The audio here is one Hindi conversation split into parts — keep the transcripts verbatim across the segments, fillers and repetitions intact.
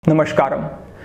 नमस्कारम।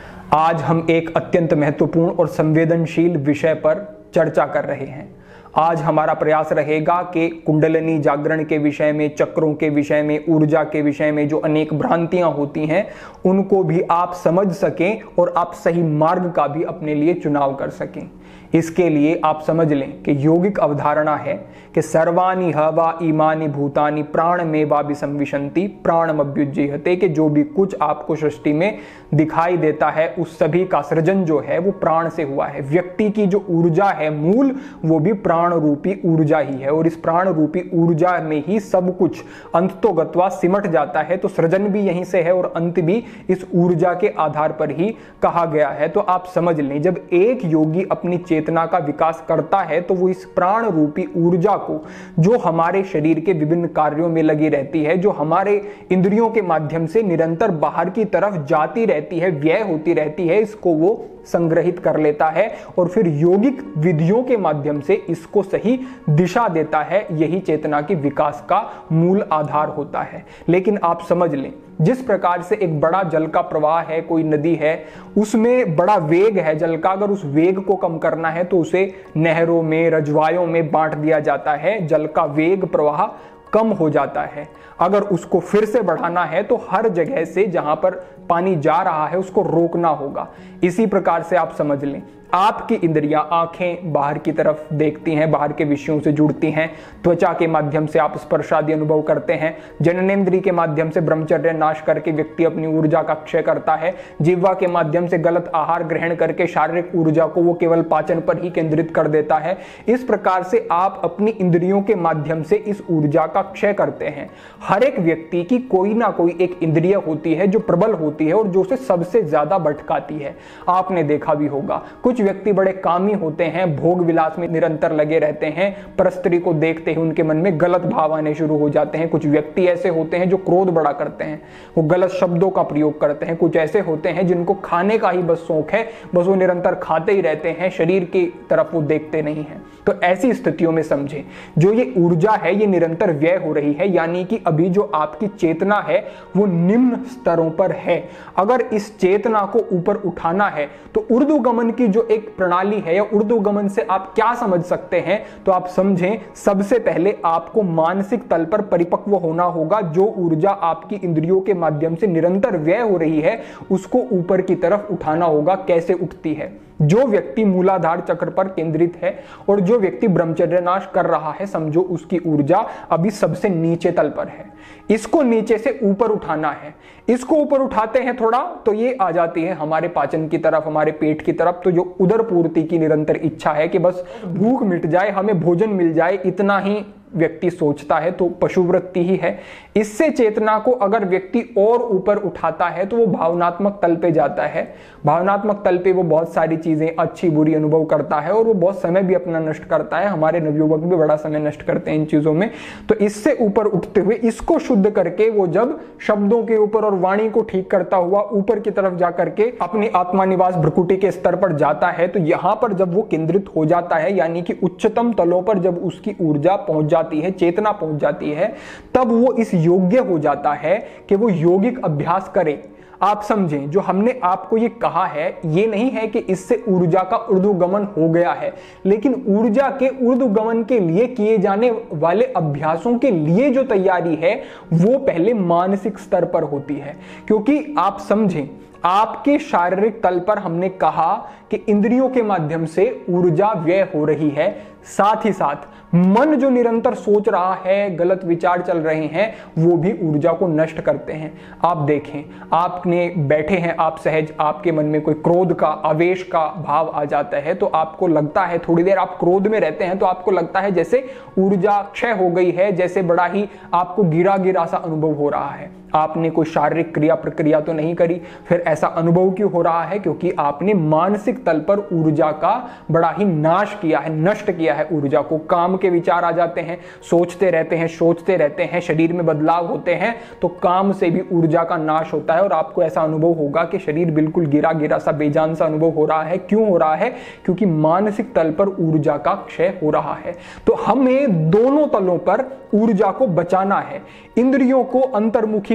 आज हम एक अत्यंत महत्वपूर्ण और संवेदनशील विषय पर चर्चा कर रहे हैं। आज हमारा प्रयास रहेगा कि कुंडलिनी जागरण के विषय में, चक्रों के विषय में, ऊर्जा के विषय में जो अनेक भ्रांतियां होती हैं उनको भी आप समझ सकें और आप सही मार्ग का भी अपने लिए चुनाव कर सकें। इसके लिए आप समझ लें कि यौगिक अवधारणा है कि सर्वाणि हवा इमानि भूतानि प्राण में वा विसंविशन्ति प्राणमभ्युज्जीयते, कि जो भी कुछ आपको सृष्टि में दिखाई देता है उस सभी का सृजन जो है वो प्राण से हुआ है। व्यक्ति की जो ऊर्जा है मूल, वो भी प्राण रूपी ऊर्जा ही है और इस प्राण रूपी ऊर्जा में ही सब कुछ अंततोगत्वा सिमट जाता है। तो सृजन भी यहीं से है और अंत भी इस ऊर्जा के आधार पर ही कहा गया है। तो आप समझ लें, जब एक योगी अपनी चेतना का विकास करता है तो वो इस प्राण रूपी ऊर्जा को, जो हमारे शरीर के विभिन्न कार्यों में लगी रहती है, जो हमारे इंद्रियों के माध्यम से निरंतर बाहर की तरफ जाती रहती है, व्यय होती रहती है, इसको वो संग्रहित कर लेता है और फिर यौगिक विधियों के माध्यम से इसको सही दिशा देता है। यही चेतना की विकास का मूल आधार होता है। लेकिन आप समझ लें, जिस प्रकार से एक बड़ा जल का प्रवाह है, कोई नदी है, उसमें बड़ा वेग है जल का, अगर उस वेग को कम करना है तो उसे नहरों में, रजवायों में बांट दिया जाता है। जल का वेग प्रवाह कम हो जाता है। अगर उसको फिर से बढ़ाना है तो हर जगह से जहां पर पानी जा रहा है उसको रोकना होगा। इसी प्रकार से आप समझ लें, आपकी इंद्रियां, आंखें बाहर की तरफ देखती हैं, बाहर के विषयों से जुड़ती हैं, त्वचा के माध्यम से आप स्पर्शादि अनुभव करते हैं, जननेंद्रिय के माध्यम से ब्रह्मचर्य नाश करके व्यक्ति अपनी ऊर्जा का क्षय करता है, जिह्वा के माध्यम से गलत आहार ग्रहण करके शारीरिक ऊर्जा को वो केवल पाचन पर ही केंद्रित कर देता है। इस प्रकार से आप अपनी इंद्रियों के माध्यम से इस ऊर्जा का क्षय करते हैं। हर एक व्यक्ति की कोई ना कोई एक इंद्रिय होती है जो प्रबल होती है और जो उसे सबसे ज्यादा भटकाती है। आपने देखा भी होगा, कुछ व्यक्ति बड़े कामी होते हैं, भोग विलास में निरंतर लगे रहते हैं, परस्त्री को देखते ही उनके मन में गलत भाव आने शुरू हो जाते हैं। कुछ व्यक्ति ऐसे होते हैं जो क्रोध बड़ा करते हैं, वो गलत शब्दों का प्रयोग करते हैं। कुछ ऐसे होते हैं जिनको खाने का ही बस शौक है, बस वो निरंतर खाते ही रहते हैं, शरीर की तरफ वो देखते नहीं हैं। तो ऐसी स्थितियों में समझें, जो ये ऊर्जा है ये निरंतर व्यय हो रही है, यानी कि अभी जो आपकी चेतना है वो निम्न स्तरों पर है। अगर इस चेतना को ऊपर उठाना है तो ऊर्ध्वगमन की जो एक प्रणाली है, या ऊर्ध्वगमन से आप क्या समझ सकते हैं, तो आप समझें, सबसे पहले आपको मानसिक तल पर परिपक्व होना होगा। जो ऊर्जा आपकी इंद्रियों के माध्यम से निरंतर व्यय हो रही है उसको ऊपर की तरफ उठाना होगा। कैसे उठती है? जो व्यक्ति मूलाधार चक्र पर केंद्रित है और जो व्यक्ति ब्रह्मचर्य नाश कर रहा है, समझो उसकी ऊर्जा अभी सबसे नीचे तल पर है। इसको नीचे से ऊपर उठाना है। इसको ऊपर उठाते हैं थोड़ा तो ये आ जाती है हमारे पाचन की तरफ, हमारे पेट की तरफ। तो जो उदर पूर्ति की निरंतर इच्छा है कि बस भूख मिट जाए, हमें भोजन मिल जाए, इतना ही व्यक्ति सोचता है, तो पशुवृत्ति ही है। इससे चेतना को अगर व्यक्ति और ऊपर उठाता है तो वो भावनात्मक तल पे जाता है। भावनात्मक तल पे वो बहुत सारी चीजें अच्छी बुरी अनुभव करता है और वो बहुत समय भी अपना नष्ट करता है। हमारे नवयुवक भी बड़ा समय नष्ट करते हैं इन चीजों में। तो इससे ऊपर उठते हुए इसको शुद्ध करके वो जब शब्दों के ऊपर और वाणी को ठीक करता हुआ ऊपर की तरफ जाकर के अपनी आत्मा निवास भ्रुकुटी के स्तर पर जाता है, तो यहां पर जब वो केंद्रित हो जाता है, यानी कि उच्चतम तलों पर जब उसकी ऊर्जा पहुंच जाती है, चेतना पहुंच जाती है, तब वो इस योग्य हो जाता है कि वो यौगिक अभ्यास करे। आप समझें, जो हमने आपको ये कहा है ये नहीं है कि इससे ऊर्जा का ऊर्ध्वगमन हो गया है, लेकिन ऊर्जा के ऊर्ध्वगमन के लिए किए जाने वाले अभ्यासों के लिए जो तैयारी है वो पहले मानसिक स्तर पर होती है। क्योंकि आप समझें, आपके शारीरिक तल पर हमने कहा कि इंद्रियों के माध्यम से ऊर्जा व्यय हो रही है, साथ ही साथ मन जो निरंतर सोच रहा है, गलत विचार चल रहे हैं, वो भी ऊर्जा को नष्ट करते हैं। आप देखें, आपने बैठे हैं, आप सहज, आपके मन में कोई क्रोध का, आवेश का भाव आ जाता है तो आपको लगता है, थोड़ी देर आप क्रोध में रहते हैं तो आपको लगता है जैसे ऊर्जा क्षय हो गई है, जैसे बड़ा ही आपको गिरा गिरा सा अनुभव हो रहा है। आपने कोई शारीरिक क्रिया प्रक्रिया तो नहीं करी, फिर ऐसा अनुभव क्यों हो रहा है? क्योंकि आपने मानसिक तल पर ऊर्जा का बड़ा ही नाश किया है, नष्ट किया है ऊर्जा को। काम के विचार आ जाते हैं, सोचते रहते हैं, सोचते रहते हैं, शरीर में बदलाव होते हैं, तो काम से भी ऊर्जा का नाश होता है और आपको ऐसा अनुभव होगा कि शरीर बिल्कुल गिरा गिरा सा, बेजान सा अनुभव हो रहा है। क्यों हो रहा है? क्योंकि मानसिक तल पर ऊर्जा का क्षय हो रहा है। तो हमें दोनों तलों पर ऊर्जा को बचाना है। इंद्रियों को अंतर्मुखी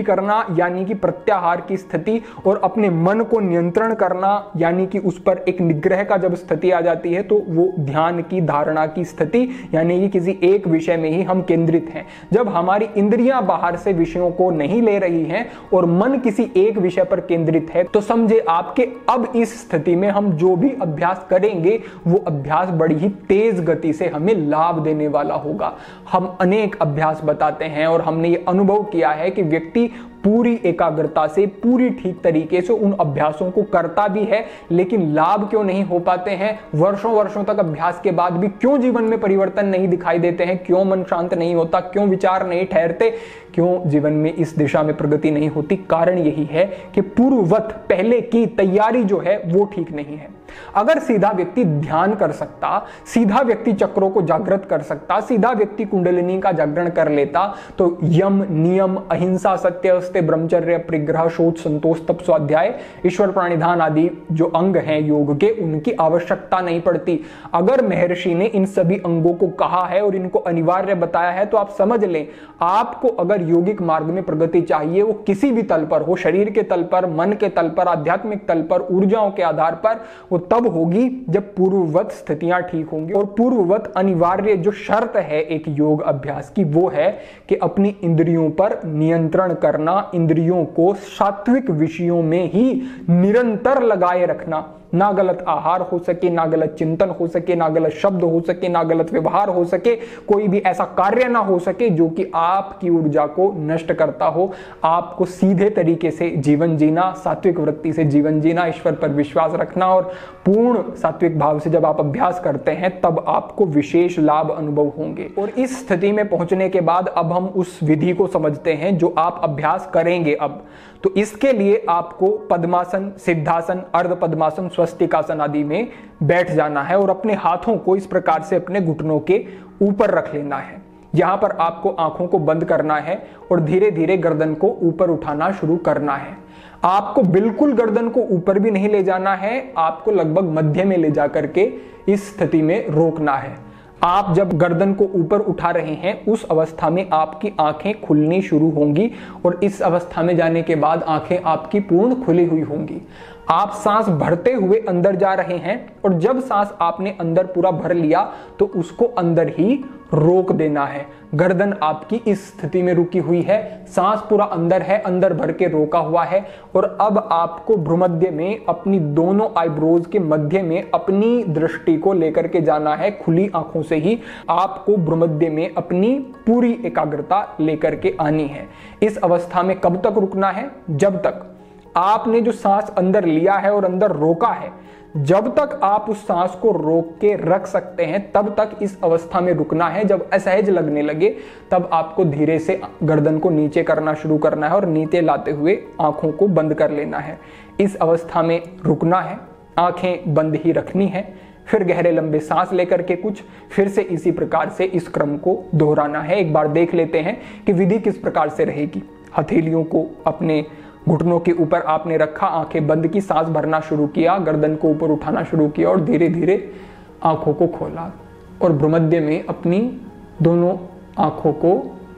करना यानी कि प्रत्याहार की स्थिति, और अपने मन को नियंत्रण करना यानी कि उस पर एक निग्रह का जब स्थिति आ जाती है तो वो ध्यान की धारणा की स्थिति, यानी कि किसी एक विषय में ही हम केंद्रित हैं। जब हमारी इंद्रियां बाहर से विषयों को नहीं ले रही हैं और मन किसी एक विषय पर केंद्रित है, तो समझे आपके अब इस स्थिति में हम जो भी अभ्यास करेंगे वो अभ्यास बड़ी ही तेज गति से हमें लाभ देने वाला होगा। हम अनेक अभ्यास बताते हैं और हमने ये अनुभव किया है कि व्यक्ति पूरी एकाग्रता से, पूरी ठीक तरीके से उन अभ्यासों को करता भी है, लेकिन लाभ क्यों नहीं हो पाते हैं, वर्षों वर्षों तक अभ्यास के बाद भी क्यों जीवन में परिवर्तन नहीं दिखाई देते हैं, क्यों मन शांत नहीं होता, क्यों विचार नहीं ठहरते, क्यों जीवन में इस दिशा में प्रगति नहीं होती। कारण यही है कि पूर्ववत पहले की तैयारी जो है वो ठीक नहीं है। अगर सीधा व्यक्ति ध्यान कर सकता, सीधा व्यक्ति चक्रों को जागृत कर सकता, सीधा व्यक्ति कुंडलिनी का जागरण कर लेता, तो यम, नियम, अहिंसा, सत्य, अस्त्य, ब्रह्मचर्य, परिग्रह, शौच, संतोष, तप, स्वाध्याय, ईश्वर प्रणिधान आदि जो अंग हैं योग के, उनकी आवश्यकता नहीं पड़ती। अगर महर्षि ने इन सभी अंगों को कहा है और इनको अनिवार्य बताया है तो आप समझ लें, आपको अगर यौगिक मार्ग में प्रगति चाहिए, वो किसी भी तल पर हो, शरीर के तल पर, मन के तल पर, आध्यात्मिक तल पर, ऊर्जाओं के आधार पर, वो तब होगी जब पूर्ववत स्थितियां ठीक होंगी। और पूर्ववत अनिवार्य जो शर्त है एक योग अभ्यास की, वो है कि अपनी इंद्रियों पर नियंत्रण करना, इंद्रियों को सात्विक विषयों में ही निरंतर लगाए रखना। ना गलत आहार हो सके, ना गलत चिंतन हो सके, ना गलत शब्द हो सके, ना गलत व्यवहार हो सके, कोई भी ऐसा कार्य ना हो सके जो कि आपकी ऊर्जा को नष्ट करता हो। आपको सीधे तरीके से जीवन जीना, सात्विक वृत्ति से जीवन जीना, ईश्वर पर विश्वास रखना, और पूर्ण सात्विक भाव से जब आप अभ्यास करते हैं तब आपको विशेष लाभ अनुभव होंगे। और इस स्थिति में पहुंचने के बाद अब हम उस विधि को समझते हैं जो आप अभ्यास करेंगे। अब तो इसके लिए आपको पद्मासन, सिद्धासन, अर्ध पद्मासन, स्वस्तिकासन आदि में बैठ जाना है और अपने हाथों को इस प्रकार से अपने घुटनों के ऊपर रख लेना है। यहां पर आपको आंखों को बंद करना है और धीरे धीरे गर्दन को ऊपर उठाना शुरू करना है। आपको बिल्कुल गर्दन को ऊपर भी नहीं ले जाना है, आपको लगभग मध्य में ले जाकर के इस स्थिति में रोकना है। आप जब गर्दन को ऊपर उठा रहे हैं उस अवस्था में आपकी आंखें खुलनी शुरू होंगी और इस अवस्था में जाने के बाद आंखें आपकी पूर्ण खुली हुई होंगी। आप सांस भरते हुए अंदर जा रहे हैं और जब सांस आपने अंदर पूरा भर लिया तो उसको अंदर ही रोक देना है। गर्दन आपकी इस स्थिति में रुकी हुई है, सांस पूरा अंदर है, अंदर भर के रोका हुआ है। और अब आपको भ्रूमध्य में अपनी दोनों आईब्रोज के मध्य में अपनी दृष्टि को लेकर के जाना है। खुली आंखों से ही आपको भ्रूमध्य में अपनी पूरी एकाग्रता लेकर के आनी है। इस अवस्था में कब तक रुकना है? जब तक आपने जो सांस अंदर लिया है और अंदर रोका है, जब तक आप उस सांस को रोक के रख सकते हैं तब तक इस अवस्था में रुकना है। जब असहज लगने लगे तब आपको धीरे से गर्दन को नीचे करना शुरू करना है और नीचे लाते हुए आंखों को बंद कर लेना है। इस अवस्था में रुकना है, आंखें बंद ही रखनी है, फिर गहरे लंबे सांस लेकर के कुछ फिर से इसी प्रकार से इस क्रम को दोहराना है। एक बार देख लेते हैं कि विधि किस प्रकार से रहेगी। हथेलियों को अपने घुटनों के ऊपर आपने रखा, आंखें बंद की, सांस भरना शुरू किया, गर्दन को ऊपर उठाना शुरू किया और धीरे धीरे आंखों को खोला और भ्रूमध्य में अपनी दोनों आंखों को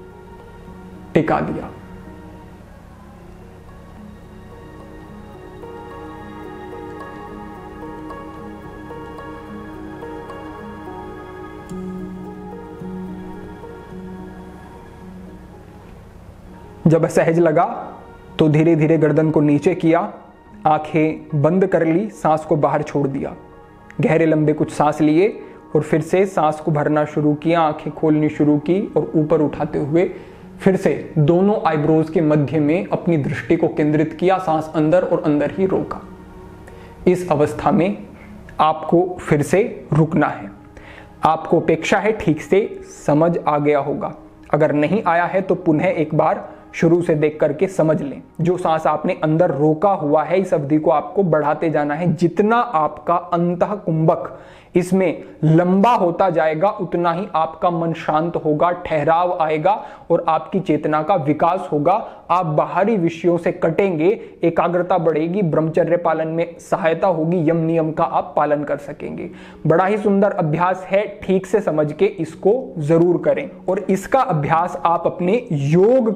टिका दिया। जब सहज लगा तो धीरे धीरे गर्दन को नीचे किया, आंखें बंद कर ली, सांस को बाहर छोड़ दिया, गहरे लंबे कुछ सांस लिए और फिर से सांस को भरना शुरू किया, आंखें खोलनी शुरू की और ऊपर उठाते हुए फिर से दोनों आईब्रोज के मध्य में अपनी दृष्टि को केंद्रित किया, सांस अंदर और अंदर ही रोका। इस अवस्था में आपको फिर से रुकना है। आपको अपेक्षा है ठीक से समझ आ गया होगा। अगर नहीं आया है तो पुनः एक बार शुरू से देख करके समझ लें। जो सांस आपने अंदर रोका हुआ है इस अवधि को आपको बढ़ाते जाना है। जितना आपका अंतः कुंभक इसमें लंबा होता जाएगा उतना ही आपका मन शांत होगा, ठहराव आएगा और आपकी चेतना का विकास होगा। आप बाहरी विषयों से कटेंगे, एकाग्रता बढ़ेगी, ब्रह्मचर्य पालन में सहायता होगी, यम नियम का आप पालन कर सकेंगे। बड़ा ही सुंदर अभ्यास है, ठीक से समझ के इसको जरूर करें। और इसका अभ्यास आप अपने योग क्रम से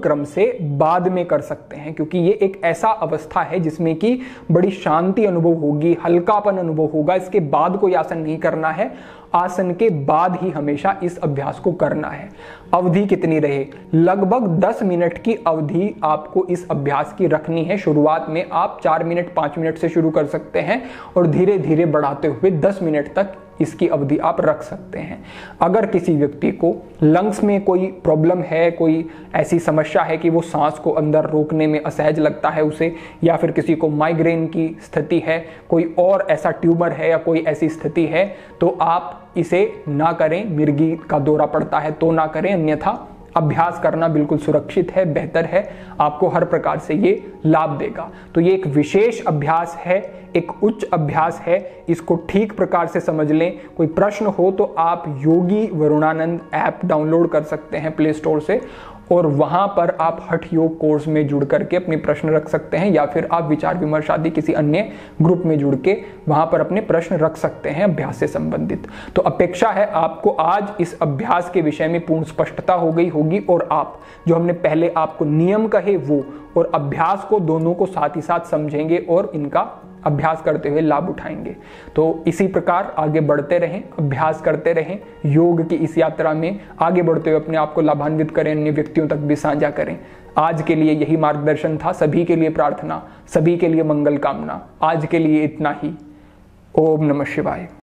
से बाद में कर सकते हैं, क्योंकि ये एक ऐसा अवस्था है जिसमें कि बड़ी शांति अनुभव होगी, हल्कापन अनुभव होगा। इसके बाद कोई आसन नहीं करना है, आसन के बाद ही हमेशा इस अभ्यास को करना है। अवधि कितनी रहे? लगभग दस मिनट की अवधि आपको इस अभ्यास की रखनी है। शुरुआत में आप चार मिनट पाँच मिनट से शुरू कर सकते हैं और धीरे धीरे बढ़ाते हुए दस मिनट तक इसकी अवधि आप रख सकते हैं। अगर किसी व्यक्ति को लंग्स में कोई प्रॉब्लम है, कोई ऐसी समस्या है कि वो सांस को अंदर रोकने में असहज लगता है उसे, या फिर किसी को माइग्रेन की स्थिति है, कोई और ऐसा ट्यूमर है या कोई ऐसी स्थिति है, तो आप इसे ना करें। मिर्गी का दौरा पड़ता है तो ना करें, अन्यथा अभ्यास करना बिल्कुल सुरक्षित है, बेहतर है, आपको हर प्रकार से ये लाभ देगा। तो ये एक विशेष अभ्यास है, एक उच्च अभ्यास है, इसको ठीक प्रकार से समझ लें। कोई प्रश्न हो तो आप योगी वरुणानंद ऐप डाउनलोड कर सकते हैं प्ले स्टोर से, और वहां पर आप हठ योग कोर्स में जुड़ करके अपने प्रश्न रख सकते हैं, या फिर आप विचार विमर्श आदि किसी अन्य ग्रुप में जुड़ के वहां पर अपने प्रश्न रख सकते हैं अभ्यास से संबंधित। तो अपेक्षा है आपको आज इस अभ्यास के विषय में पूर्ण स्पष्टता हो गई होगी, और आप जो हमने पहले आपको नियम कहे वो और अभ्यास को दोनों को साथ ही साथ समझेंगे और इनका अभ्यास करते हुए लाभ उठाएंगे। तो इसी प्रकार आगे बढ़ते रहें, अभ्यास करते रहें, योग की इस यात्रा में आगे बढ़ते हुए अपने आप को लाभान्वित करें, अन्य व्यक्तियों तक भी साझा करें। आज के लिए यही मार्गदर्शन था। सभी के लिए प्रार्थना, सभी के लिए मंगल कामना। आज के लिए इतना ही। ओम नमः शिवाय।